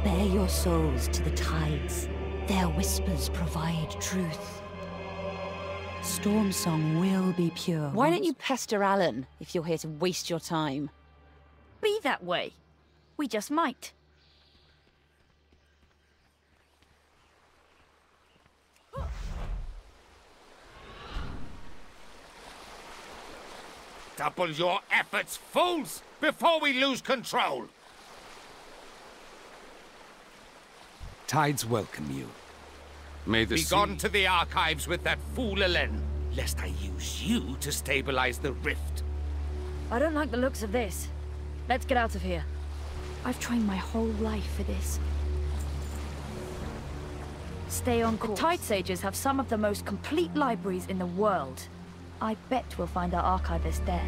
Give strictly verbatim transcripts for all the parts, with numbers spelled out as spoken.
Bare your souls to the tides. Their whispers provide truth. Stormsong will be pure. Why don't you pester Alan if you're here to waste your time? Be that way. We just might. Double your efforts, fools, before we lose control! Tides welcome you. May the Be sea... gone to the archives with that fool Elen, lest I use you to stabilize the rift. I don't like the looks of this. Let's get out of here. I've trained my whole life for this. Stay on course. The Tide Sages have some of the most complete libraries in the world. I bet we'll find our archivist there.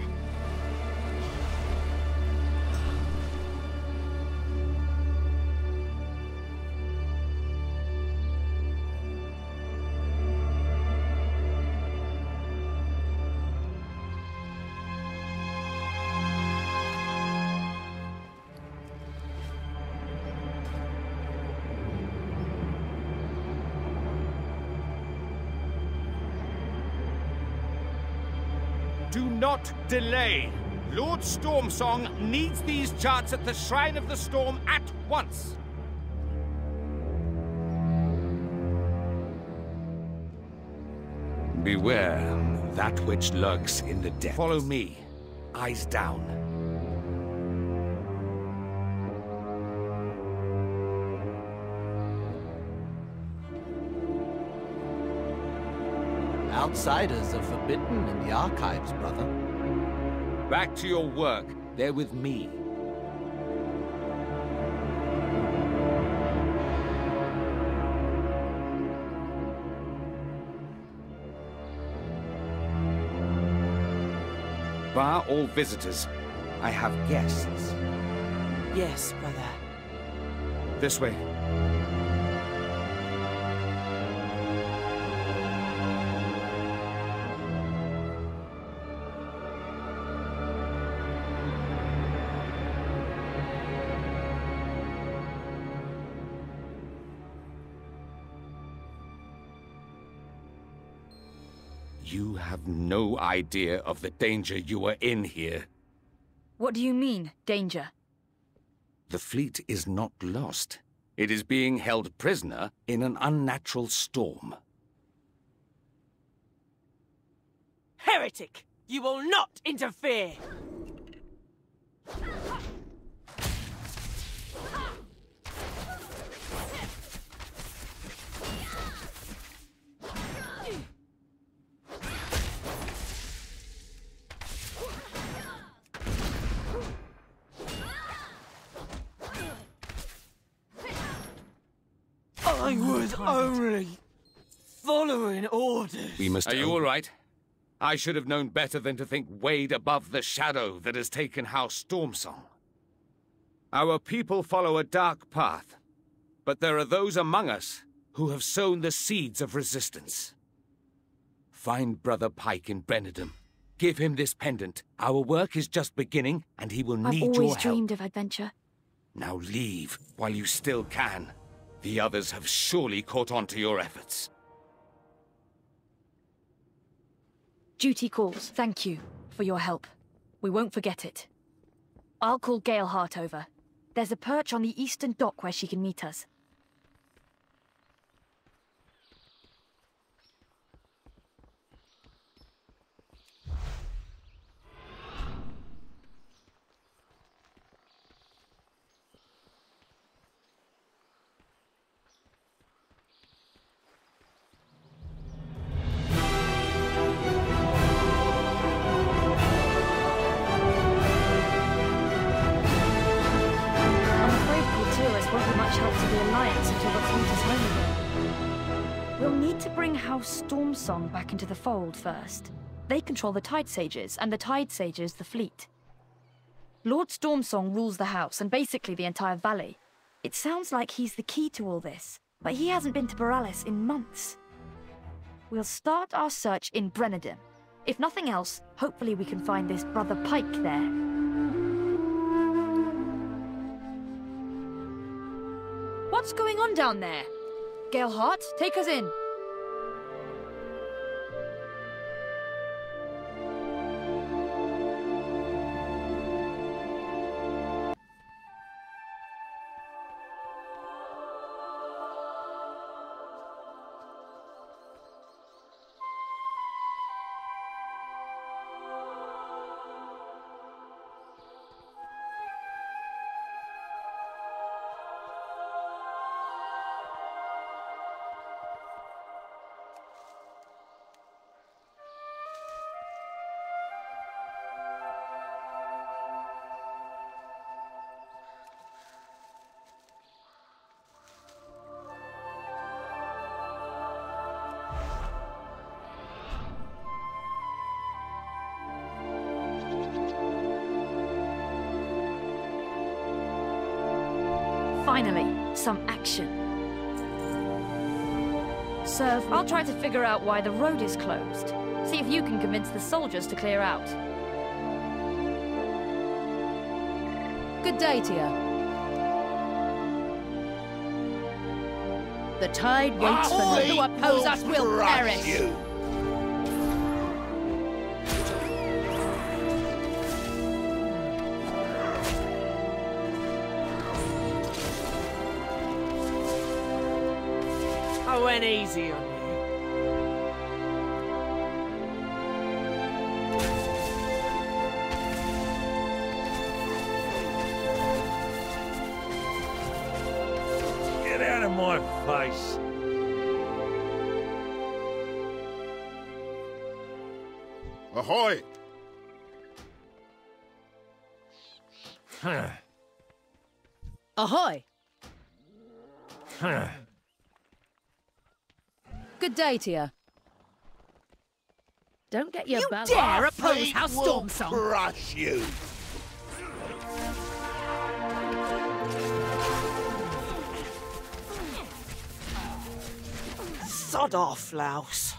Do not delay. Lord Stormsong needs these charts at the Shrine of the Storm at once. Beware that which lurks in the depths. Follow me. Eyes down. Outsiders are forbidden in the archives, brother. Back to your work. They're with me. Bar all visitors. I have guests. Yes, brother. This way. You have no idea of the danger you are in here. What do you mean, danger? The fleet is not lost. It is being held prisoner in an unnatural storm. Heretic! You will not interfere! I was only following orders. We must. Are you all right? I should have known better than to think wade above the shadow that has taken House Stormsong. Our people follow a dark path, but there are those among us who have sown the seeds of resistance. Find Brother Pike in Brennedom. Give him this pendant. Our work is just beginning, and he will need your help. I've always dreamed of adventure. Now leave while you still can. The others have surely caught on to your efforts. Duty calls. Thank you for your help. We won't forget it. I'll call Galehart over. There's a perch on the eastern dock where she can meet us. Stormsong back into the fold first. They control the Tide Sages, and the Tide Sages the fleet. Lord Stormsong rules the house, and basically the entire valley. It sounds like he's the key to all this, but he hasn't been to Borealis in months. We'll start our search in Brennedom. If nothing else, hopefully we can find this Brother Pike there. What's going on down there? Galehart, take us in. Finally, some action. Serve, I'll try to figure out why the road is closed. See if you can convince the soldiers to clear out. Good day to you. The tide waits for none who oppose us will perish. You. I went easy on you. Get out of my face. Ahoy! Huh. Ahoy! Huh. Good day to you. Don't get your You balance. dare oppose Fate House will Stormsong! crush you. Sod off, louse.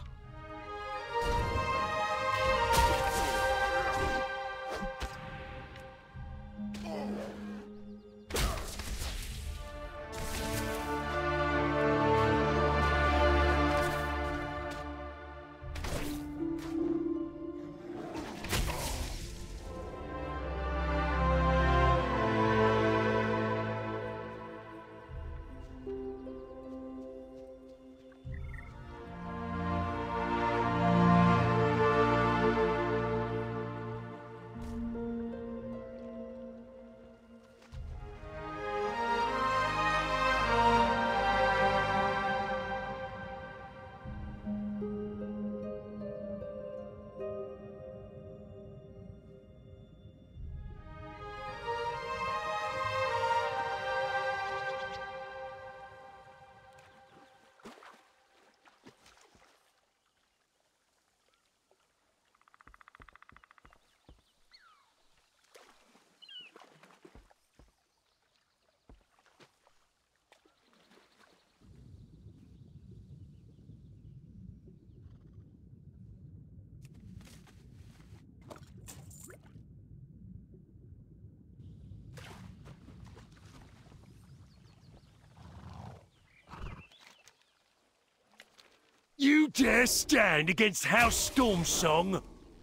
You dare stand against House Stormsong?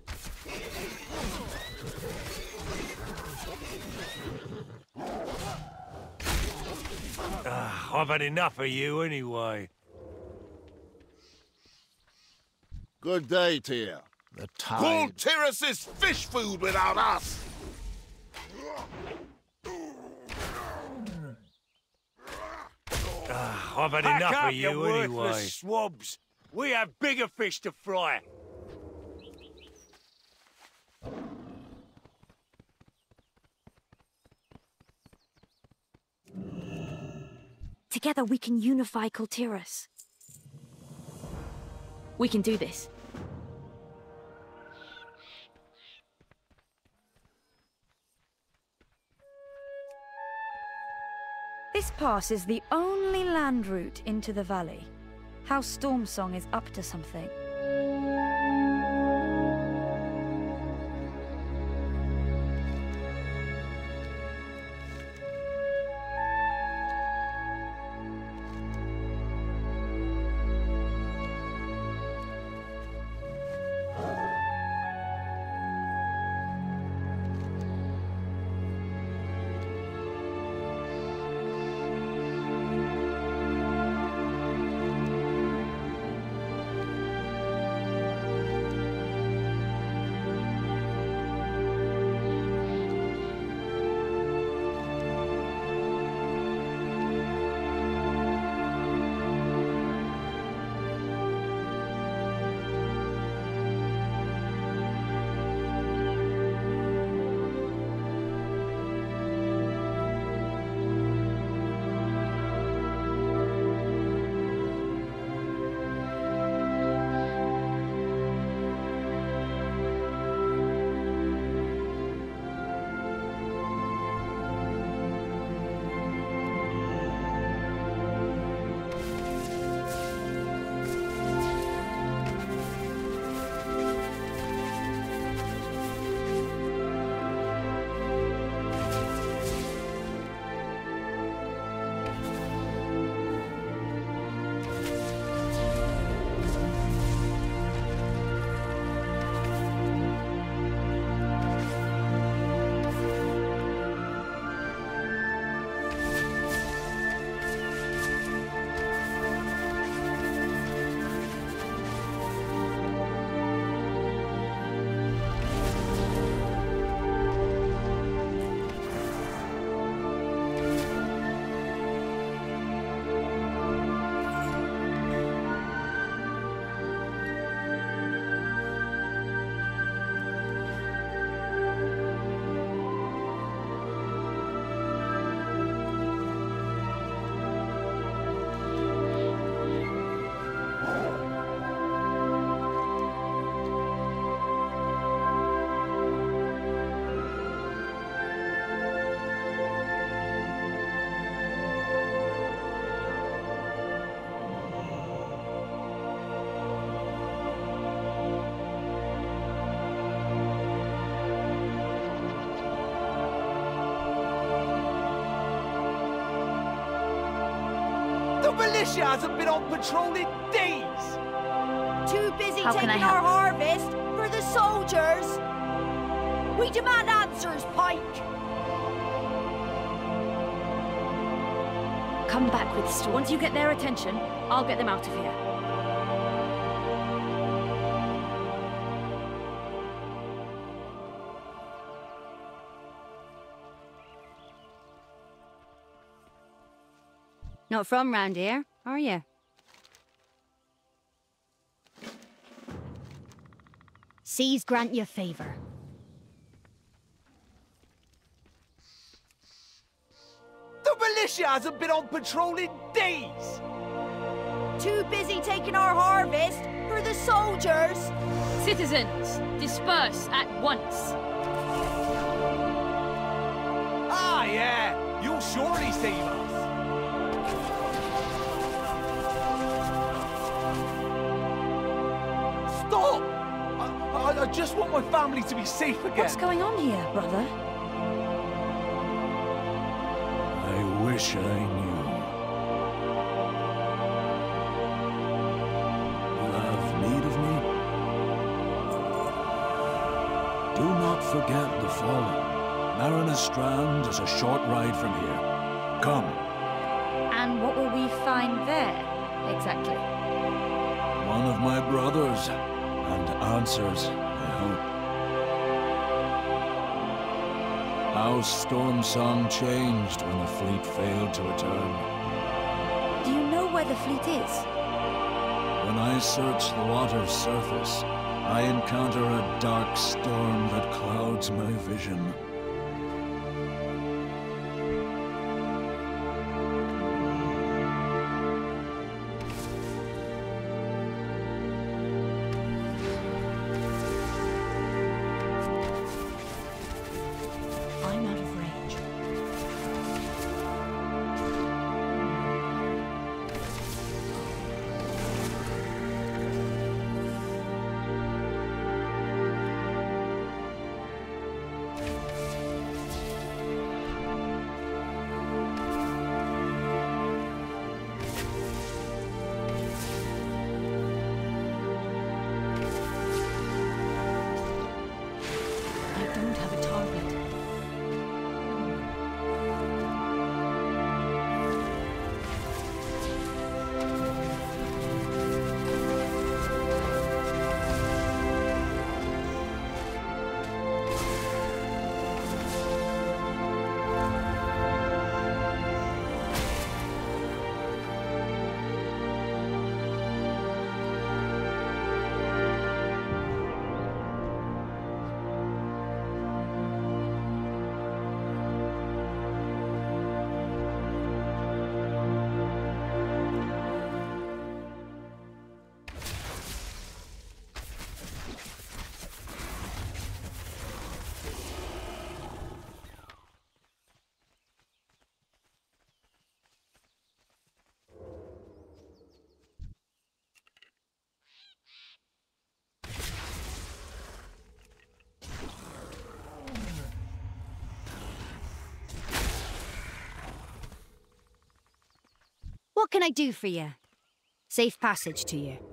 Ah, I've had enough of you anyway. Good day to you. The Call tide. Duress is fish food without us! Ah, I've had Pack enough up, of you you anyway. worthless swabs. We have bigger fish to fry. Together we can unify Kultiras. We can do this. This pass is the only land route into the valley. House Stormsong is up to something. militia hasn't been on patrol in days! Too busy How can I taking our help? harvest for the soldiers! We demand answers, Pike! Come back with Storm. Once you get their attention, I'll get them out of here. Not from round here, are you? Seas grant you favor. The militia hasn't been on patrol in days! Too busy taking our harvest for the soldiers! Citizens, disperse at once. Ah, yeah! You'll surely save us! Stop! I, I, I just want my family to be safe again. What's going on here, brother? I wish I knew. You have need of me? Do not forget the fallen. Marinus Strand is a short ride from here. Come. And what will we find there, exactly? One of my brothers, and answers, I hope. How Stormsong changed when the fleet failed to return. Do you know where the fleet is? When I search the water's surface, I encounter a dark storm that clouds my vision. I'm out of range. I don't have a target. What can I do for you? Safe passage to you.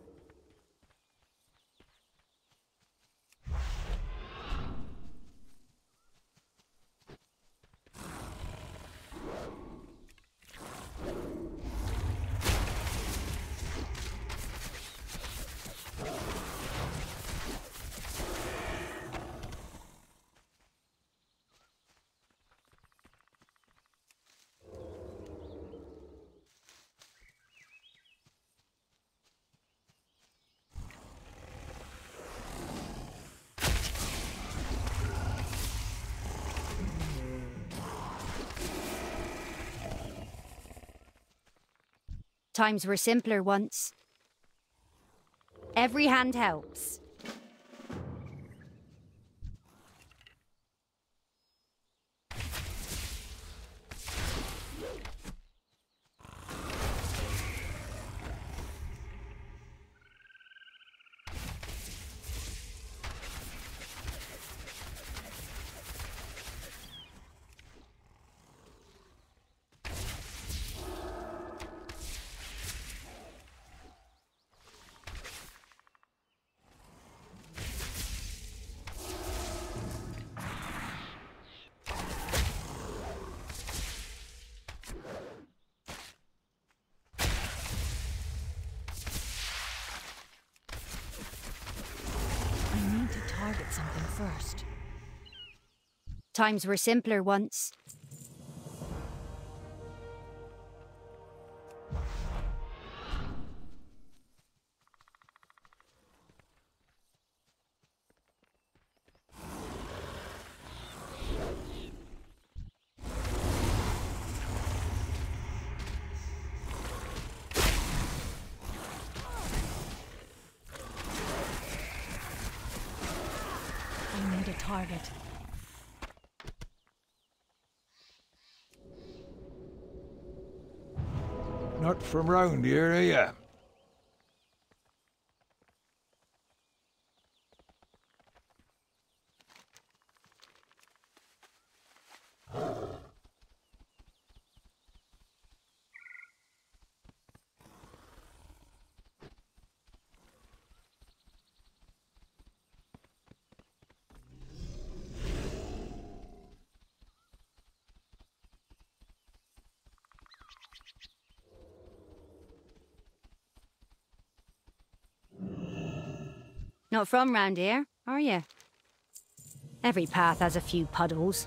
Times were simpler once. Every hand helps. something first. Times were simpler once. I need a target. Not from round here, are ya? Not from round here, are you? Every path has a few puddles.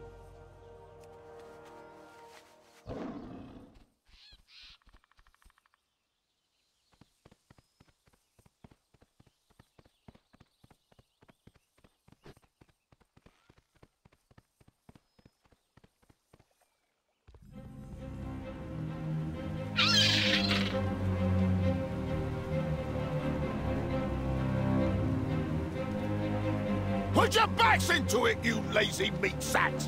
Put your backs into it, you lazy meat sacks!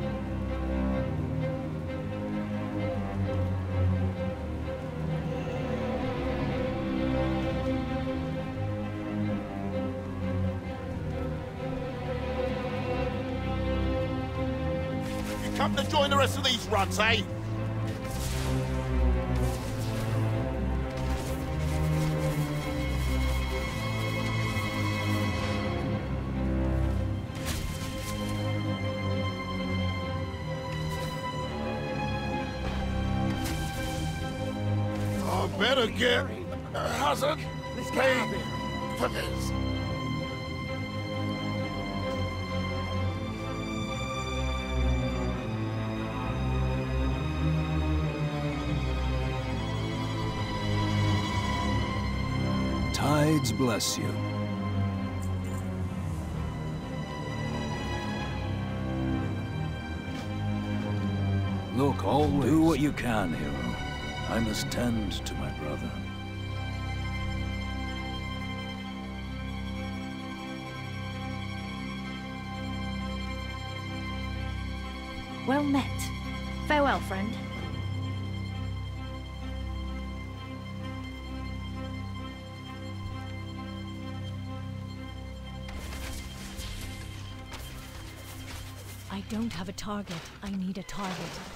You come to join the rest of these runs, eh? Better get a hazard paid for this. Tides bless you. Look, always do what you can, hero. I must tend to my brother. Well met. Farewell, friend. I don't have a target. I need a target.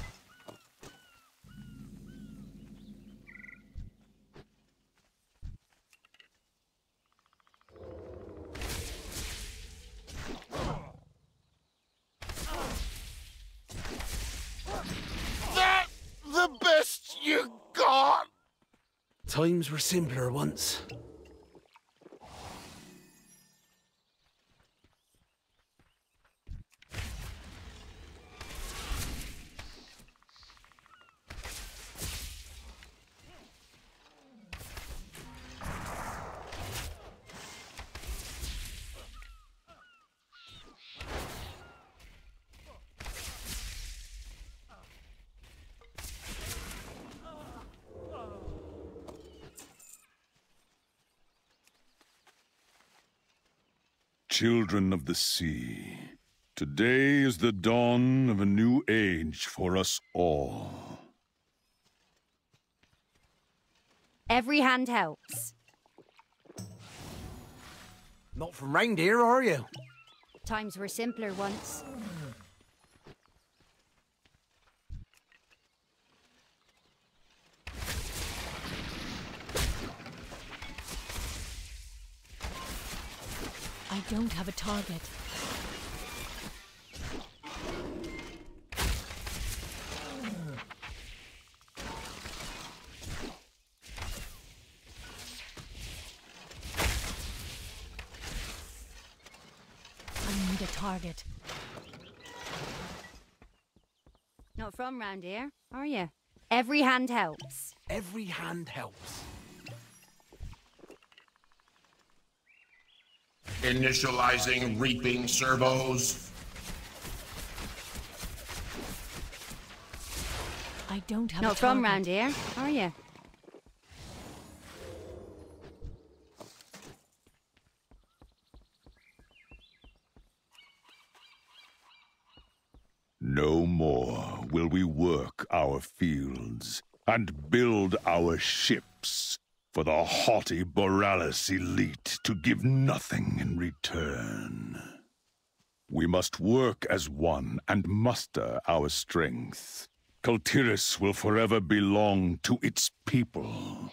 Times were simpler once. Children of the sea, today is the dawn of a new age for us all. Every hand helps. Not from round here, are you? Times were simpler once. I don't have a target. target. Not from round here, are you? Every hand helps. Every hand helps. Initializing reaping servos. I don't have Not a from target. round here, are you? No more will we work our fields and build our ships for the haughty Borealis elite to give nothing in return. We must work as one and muster our strength. Kultiris will forever belong to its people.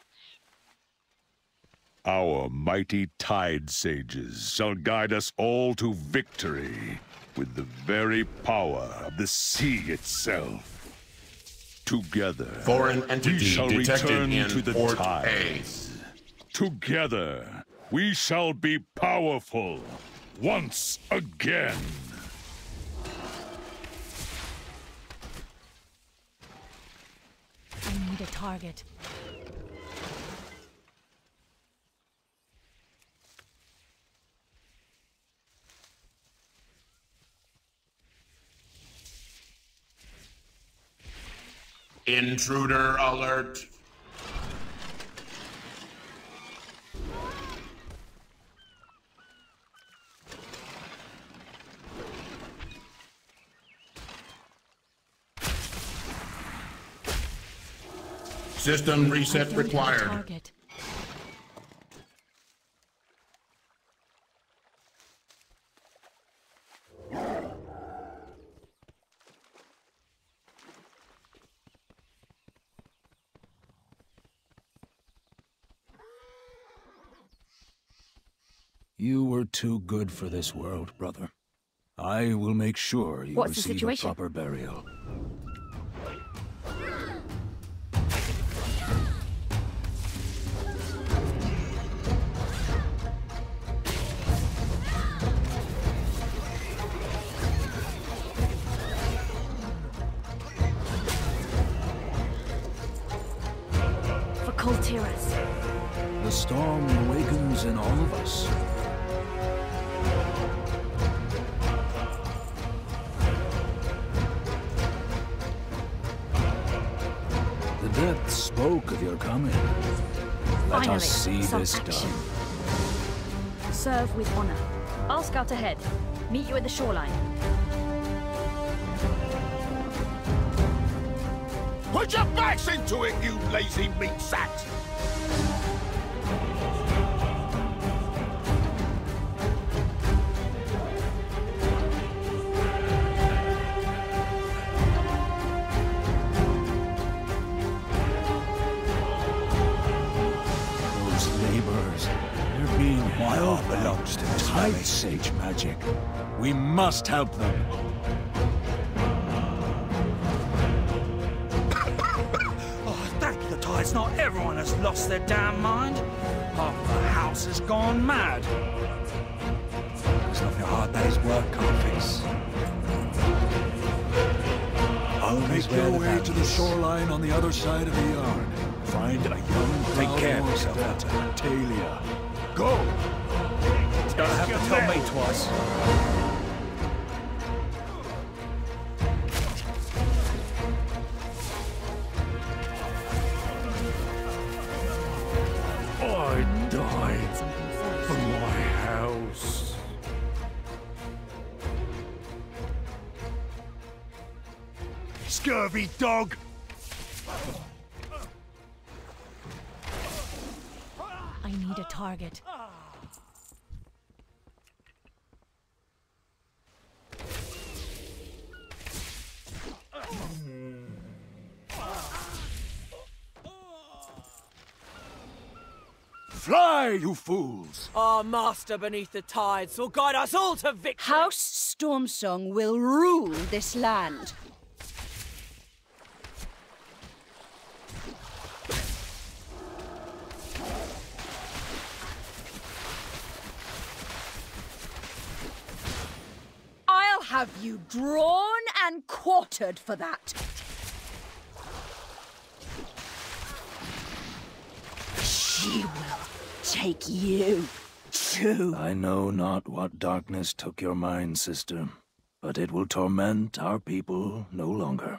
Our mighty Tide Sages shall guide us all to victory with the very power of the sea itself. Together, Foreign entity we shall detected return in to the Port tides. Together, we shall be powerful once again. I need a target. Intruder alert. System reset required. Target. You were too good for this world, brother. I will make sure you What's the receive a situation? proper burial. For Kultiris. The storm awakens in all of us. The depths spoke of your coming. Let Finally, us see some this action. done. Serve with honor. I'll scout ahead. Meet you at the shoreline. Put your backs into it, you lazy meat sacks! Those laborers, they're being wild belongs to Tide Sage magic. We must help them. Oh, thank the tides, not everyone has lost their damn mind. Half the house has gone mad. It's not your hard day's work, can't fix. Make your way to the shoreline on the other side of the yard. Find a young Take care of yourself, daughter, Talia. Go! Don't have to tell me twice. I died for my house. Scurvy dog! I need a target. Fly, you fools! Our master beneath the tides will guide us all to victory. House Stormsong will rule this land. have you drawn and quartered for that? She will take you, too. I know not what darkness took your mind, sister, but it will torment our people no longer.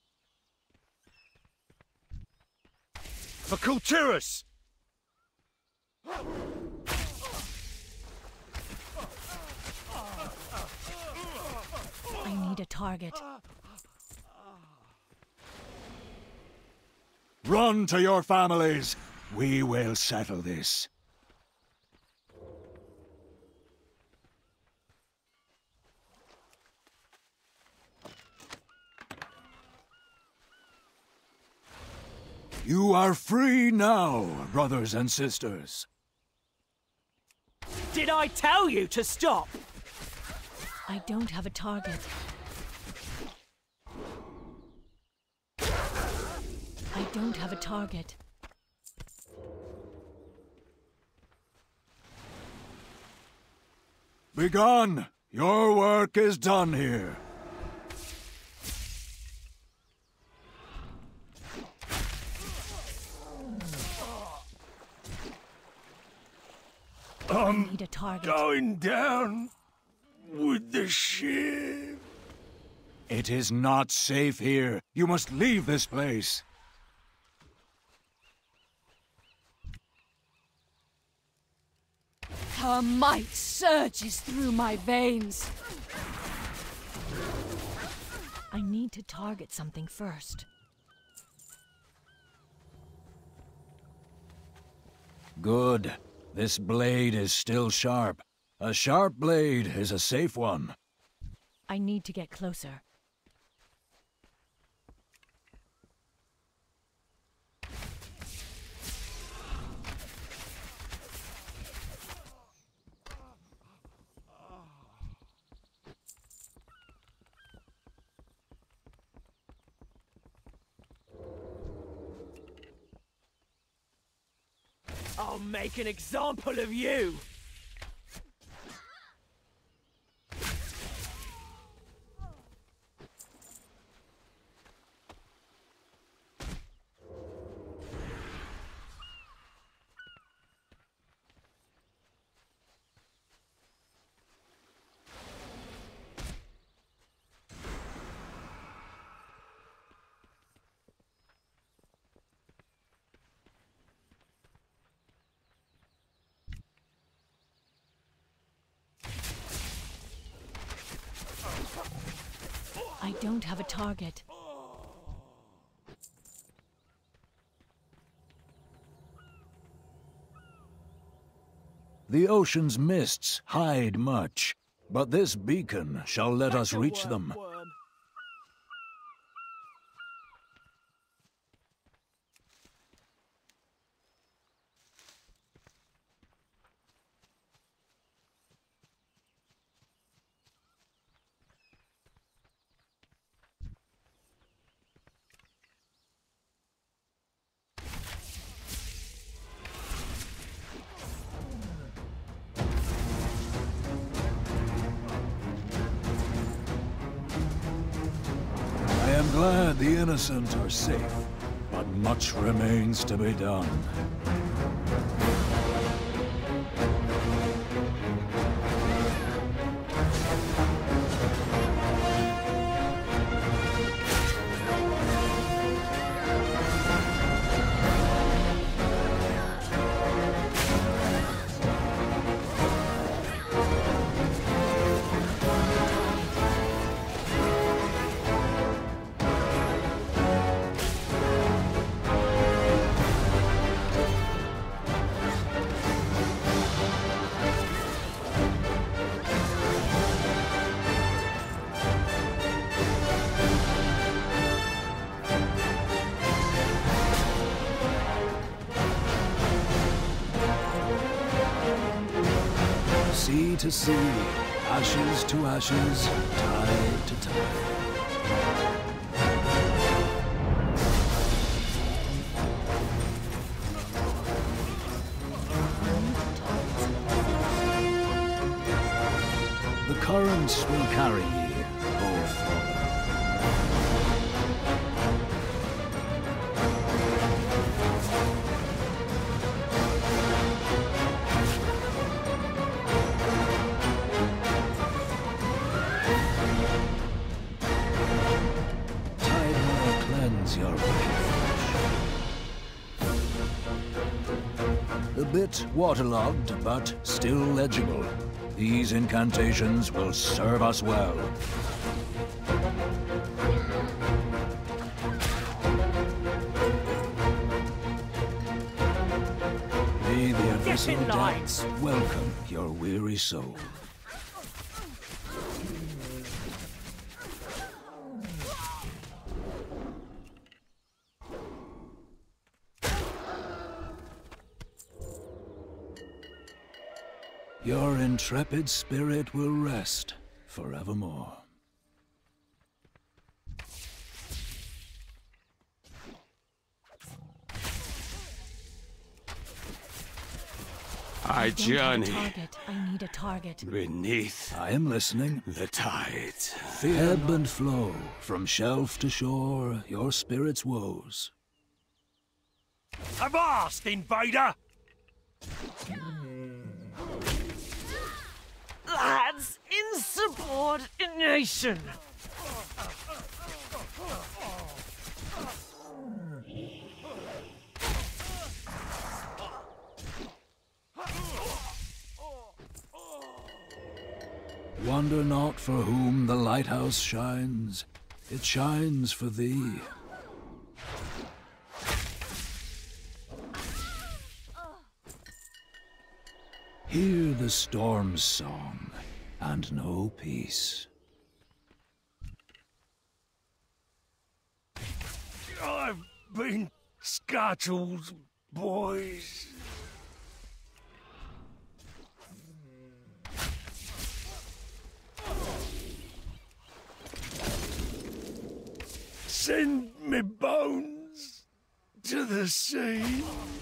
For Kulturus! I need a target. Run to your families! We will settle this. You are free now, brothers and sisters. Did I tell you to stop? I don't have a target. I don't have a target. Begone! Your work is done here. I'm I need a target. going down with the ship. It is not safe here. You must leave this place. Her might surges through my veins. I need to target something first. Good. This blade is still sharp. A sharp blade is a safe one. I need to get closer. I'll make an example of you! I don't have a target. The ocean's mists hide much, but this beacon shall let us reach them. I am glad the innocent are safe, but much remains to be done. Sea to sea, ashes to ashes, tide to tide. The currents will carry ye. cleanse your flesh. A bit waterlogged, but still legible. These incantations will serve us well. May the abyssal depths welcome your weary soul. Your intrepid spirit will rest forevermore. I journey Target. I need a target. beneath I am listening. the tides. Ebb and flow, from shelf to shore, your spirit's woes. Avast, invader! Lads, insubordination! Wonder not for whom the lighthouse shines. It shines for thee. Hear the storm's song, and know peace. I've been scuttled, boys. Send me bones to the sea.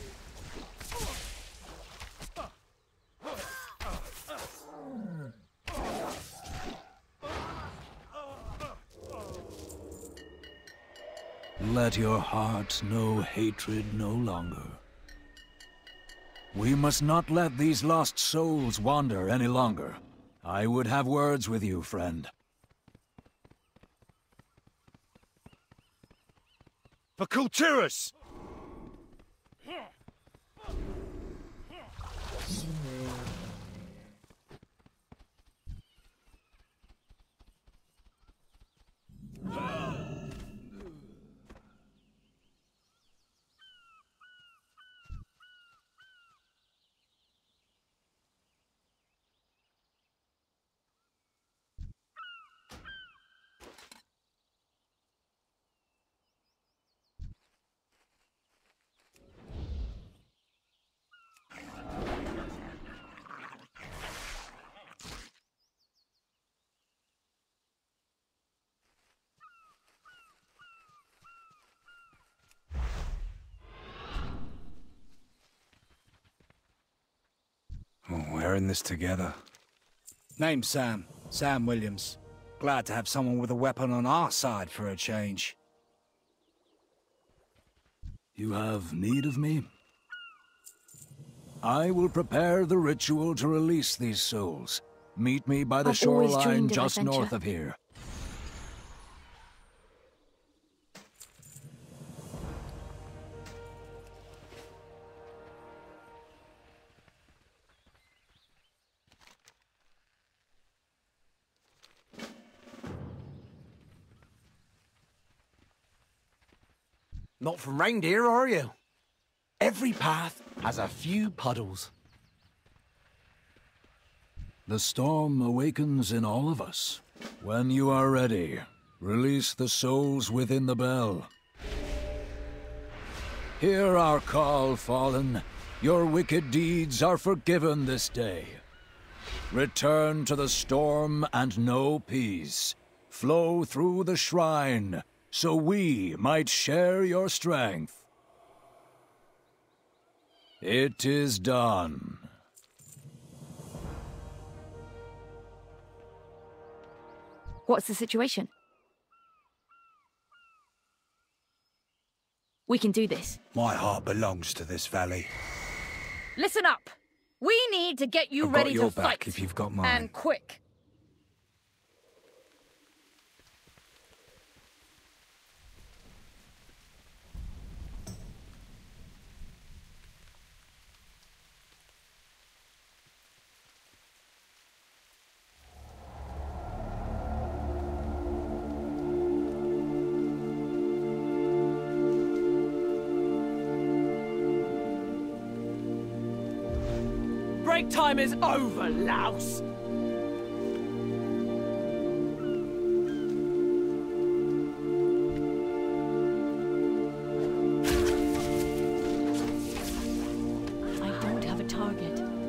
Let your heart know hatred no longer. We must not let these lost souls wander any longer. I would have words with you, friend. For Kulturus! We're in this together. Name's Sam. Sam Williams. Glad to have someone with a weapon on our side for a change. You have need of me? I will prepare the ritual to release these souls. Meet me by the I've always shoreline dreamed of just adventure. north of here. Not from reindeer, are you? Every path has a few puddles. The storm awakens in all of us. When you are ready, release the souls within the bell. Hear our call, fallen. Your wicked deeds are forgiven this day. Return to the storm and know peace. Flow through the shrine, so we might share your strength. It is done. What's the situation? We can do this. My heart belongs to this valley. Listen up! We need to get you I've ready got your to back fight. if you've got mine. And quick. break time is over, louse! I don't have a target.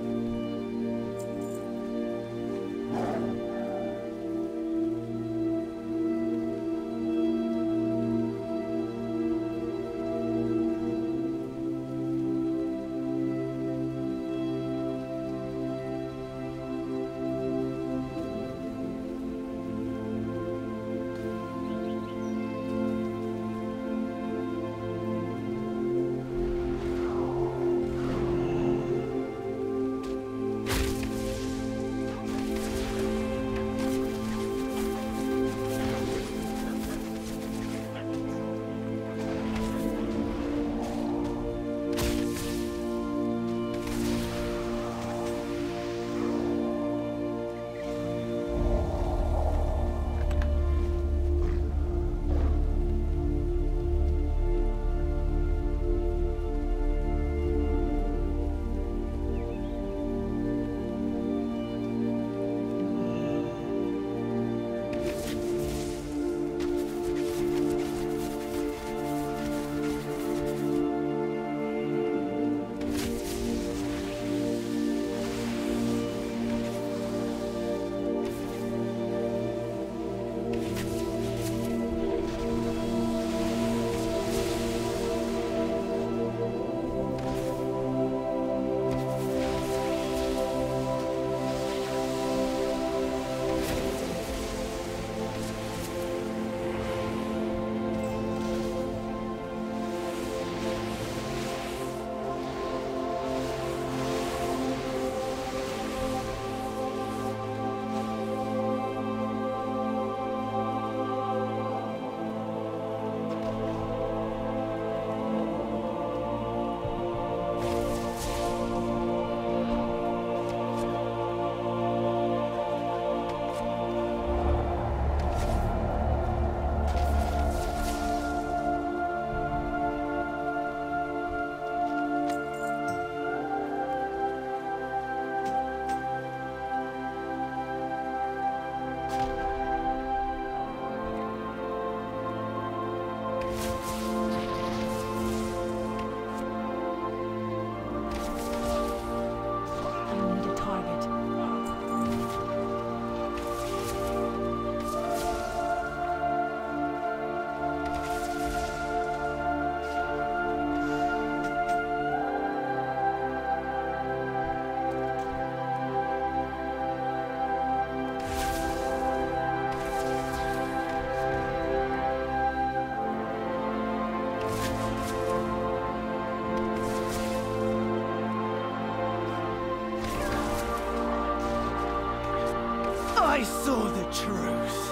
I saw the truth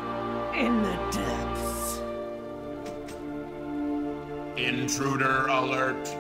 in the depths. Intruder alert.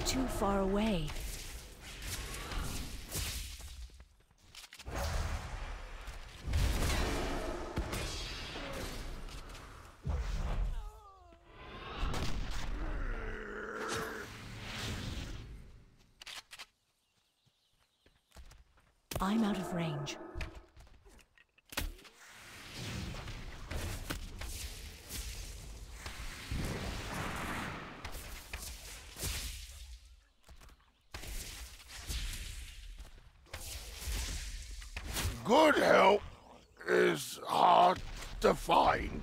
too far away. I'm out of range. Good help is hard to find.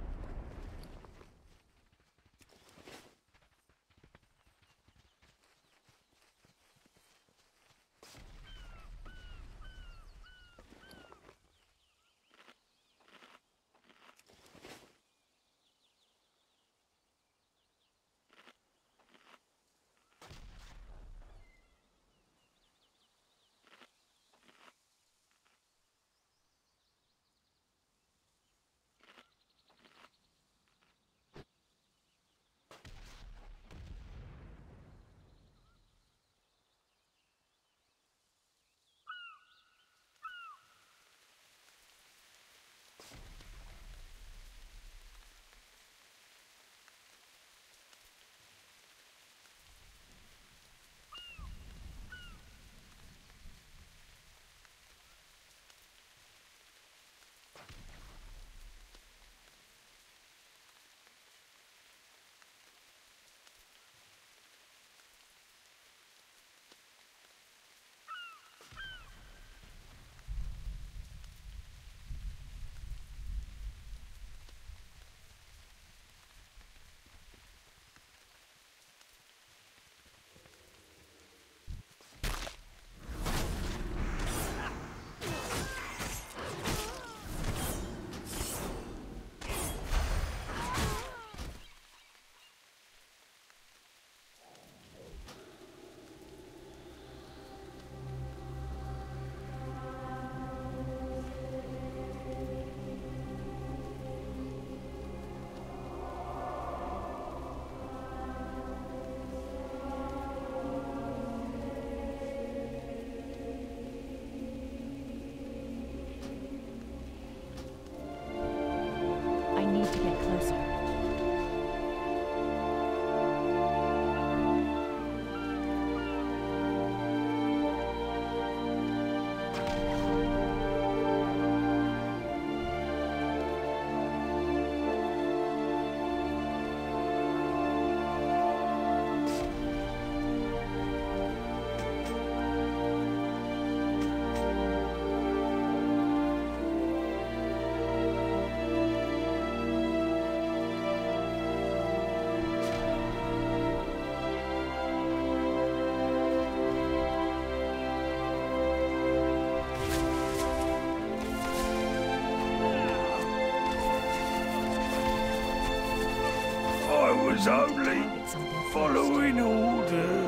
was only following orders.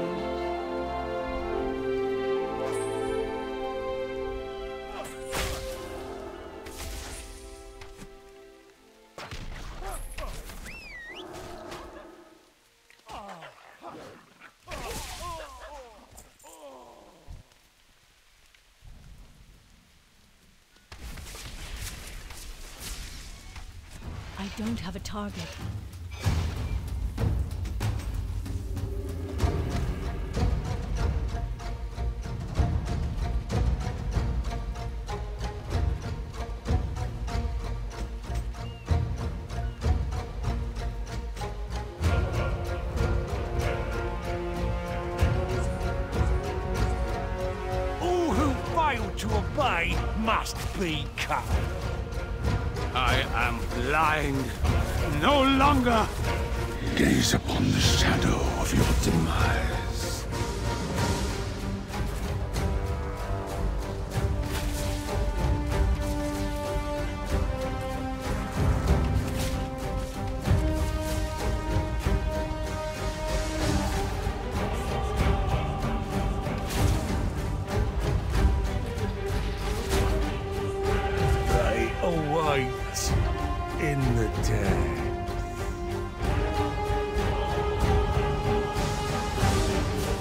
I don't have a target. All who fail to obey must be cut. I am blind, no longer. Gaze upon the shadow of your demise. They await in the dead.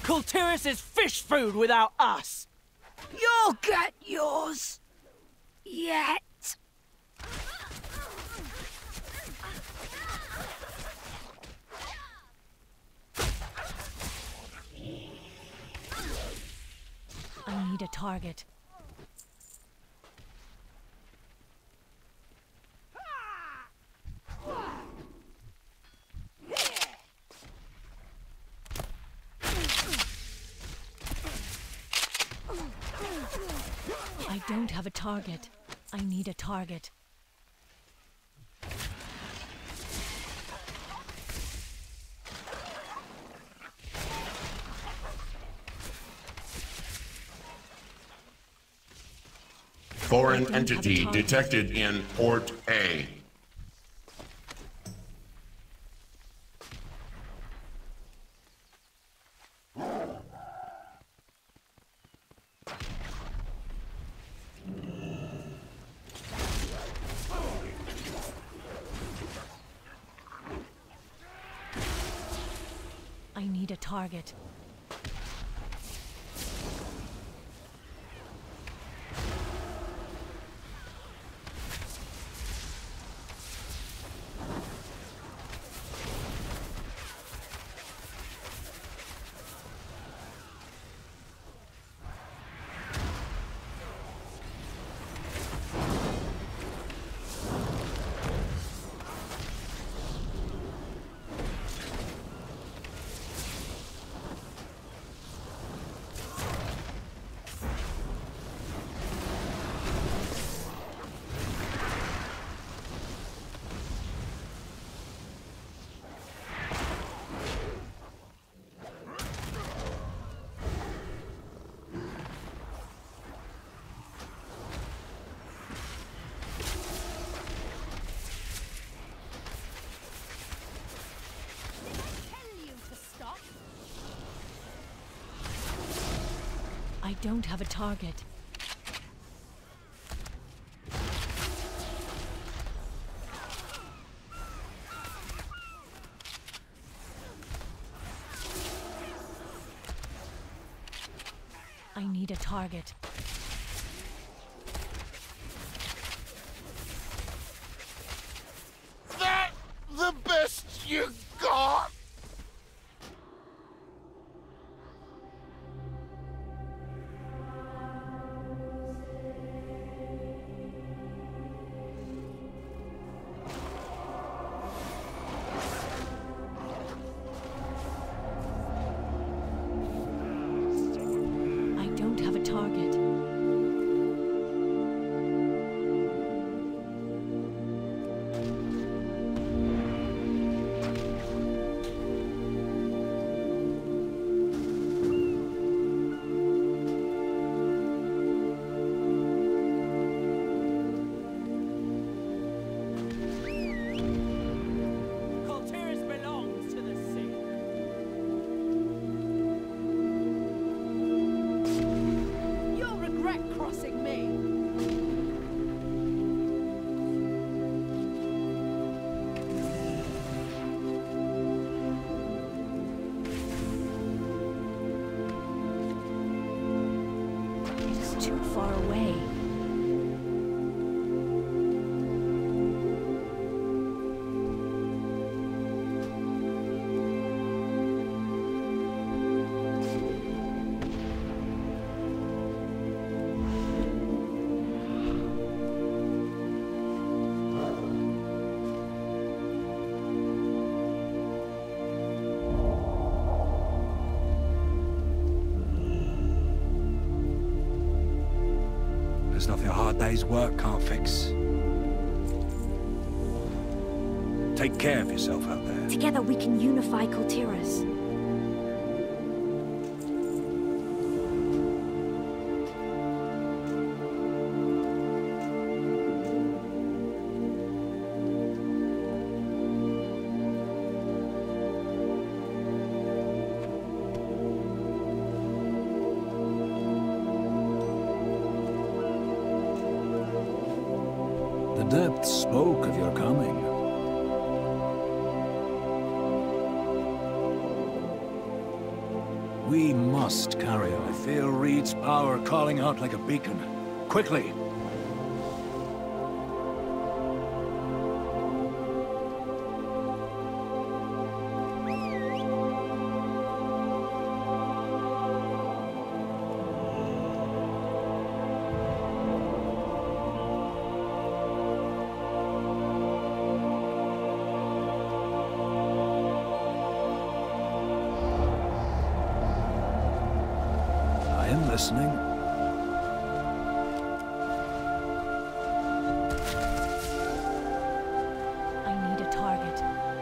Kultiris is fish food without us! You'll get yours! Yet! I need a target. I don't have a target. I need a target. Foreign entity detected in Port A. I need a target. I don't have a target. I need a target. That the best you got? There's nothing a hard day's work can't fix. Take care of yourself out there. Together we can unify Kultiris. The depths spoke of your coming. We must carry on. I feel Reed's power calling out like a beacon. Quickly! Listening. I need a target.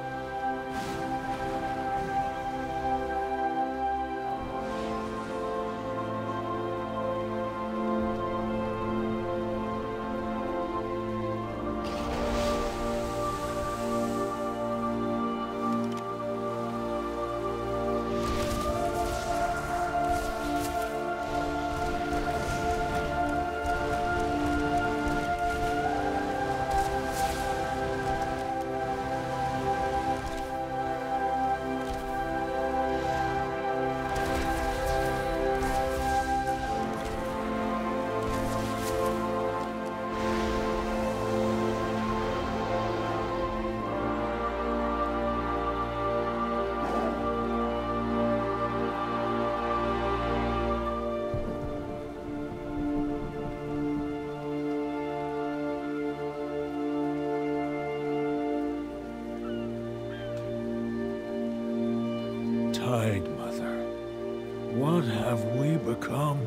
Tide Mother, what have we become?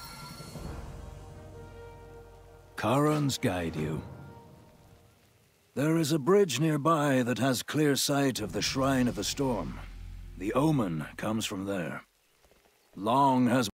Corons guide you. There is a bridge nearby that has clear sight of the Shrine of the Storm. The omen comes from there. Long has